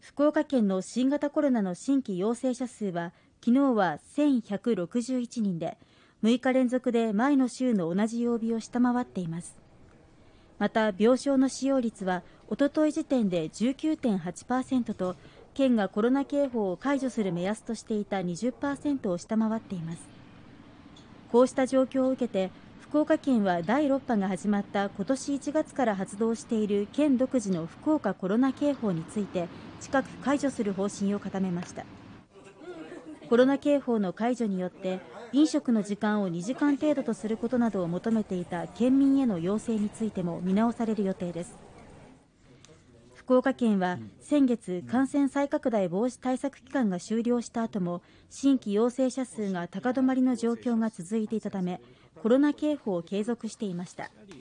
福岡県の新型コロナの新規陽性者数は昨日は1161人で、6日連続で前の週の同じ曜日を下回っています。また病床の使用率はおととい時点で 19.8% と、県がコロナ警報を解除する目安としていた 20% を下回っています。こうした状況を受けて、福岡県は第6波が始まった今年1月から発動している県独自の福岡コロナ警報について近く解除する方針を固めました。コロナ警報の解除によって飲食の時間を2時間程度とすることなどを求めていた県民への要請についても見直される予定です。福岡県は先月、感染再拡大防止対策期間が終了した後も新規陽性者数が高止まりの状況が続いていたため、コロナ警報を継続していました。